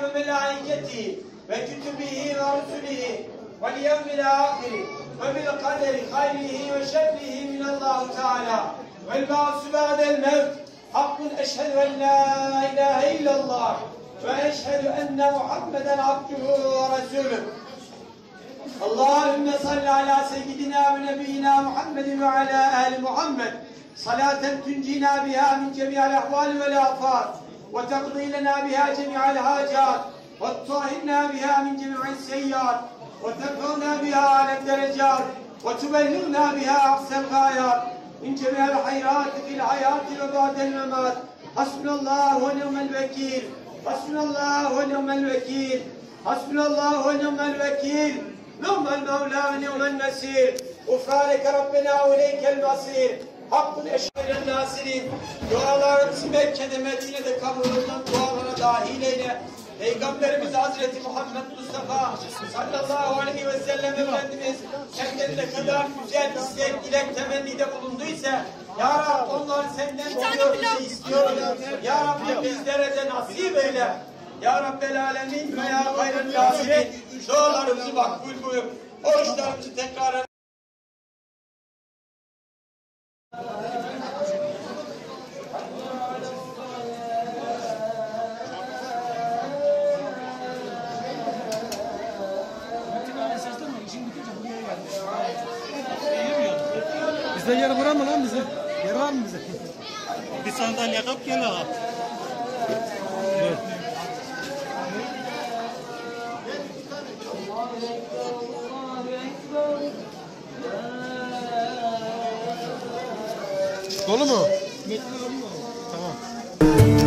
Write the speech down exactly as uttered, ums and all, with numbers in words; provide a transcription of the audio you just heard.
وملائكته وكتبه ورسله واليوم الآخر وبالقدر خيره وشره من الله تعالى والبعث بعد الموت حق أشهد أن لا إله إلا الله وأشهد أن محمدا عبده ورسوله اللهم صل على سيدنا ونبينا محمد وعلى آل محمد صلاة تنجينا بها من جميع الأحوال والآفات وتقضي لنا بها جميع الحاجات وتطهرنا بها من جميع السيئات وترفعنا بها على الدرجات وتبلغنا بها أقصى الغايات من جميع الخيرات في الحياة وبعد الممات حسبنا الله ونعم الوكيل حسبنا الله ونعم الوكيل حسبنا الله ونعم الوكيل نعم المولى ونعم النصير غفرانك ربنا وإليك المصير Hakkın eşheren nasirin dualarımızı Mekke'de Medine'de kabul olunan dualara dahil eyle. Peygamberimiz Hazreti Muhammed Mustafa sallallahu aleyhi ve sellem Efendimiz kendilerine kadar güzel istek, dilek, temennide bulunduysa Ya Rabbi onlar senden biliyor bizi istiyor. Ya Rabbi bizlere de nasip eyle. Ya Rabbel alemin ve ya hayren nasirin dualarımızı makbul buyur. Oruçlarımızı tekrar Bizde yer var mı lan bize? Yer var mı bize? Bir sandalye kap gel abi. Evet. Dolu mu? Tamam.